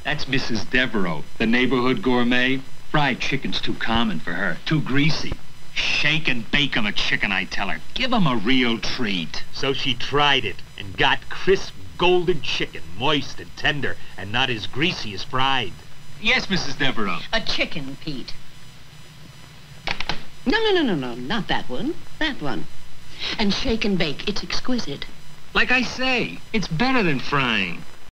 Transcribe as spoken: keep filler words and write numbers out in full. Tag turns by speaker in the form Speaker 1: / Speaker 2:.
Speaker 1: That's Missus Devereaux, the neighborhood gourmet. Fried chicken's too common for her, too greasy. Shake and bake 'em a chicken, I tell her. Give 'em a real treat.
Speaker 2: So she tried it and got crisp golden chicken, moist and tender, and not as greasy as fried.
Speaker 1: Yes, Missus Devereaux.
Speaker 3: A chicken, Pete. No, no, no, no, no, not that one. That one. And shake and bake. It's exquisite.
Speaker 1: Like I say, it's better than frying.